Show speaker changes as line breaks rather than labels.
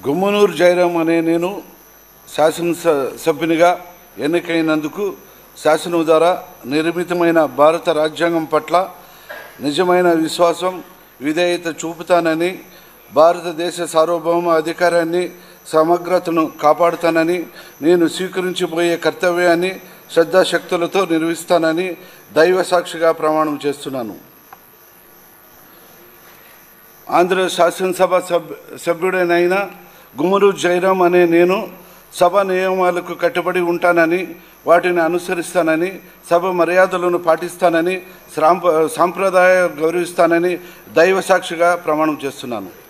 గుమ్మనూరు జయరాం అనే నేను శాసనసభ్యునిగా ఎన్నికైనందుకు శాసనం ద్వారా నిర్మితమైన భారత రాజ్యాంగం పట్ల నిజమైన విశ్వాసం విధేయత చూపుతానని, భారతదేశ సార్వభౌమ అధికారాన్ని సమగ్రతను కాపాడుతానని, నేను స్వీకరించబోయే కర్తవ్యాన్ని శ్రద్ధాశక్తులతో నిర్వహిస్తానని దైవ సాక్షిగా ప్రమాణం చేస్తున్నాను. ఆంధ్ర శాసనసభ సభ్యుడైన గుమ్మనూరు జయరాం అనే నేను సభ నియమాలకు కట్టుబడి ఉంటానని, వాటిని అనుసరిస్తానని, సభ మర్యాదలను పాటిస్తానని, సాంప్రదాయ గౌరవిస్తానని దైవ సాక్షిగా ప్రమాణం చేస్తున్నాను.